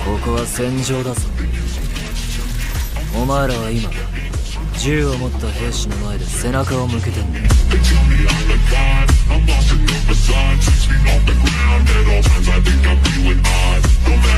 ここは戦場だぞ。お前らは今銃を持った兵士の前で背中を向けてんだよ。I'm lost in your facade, 6 feet off the ground at all times. I think I'm feeling odd.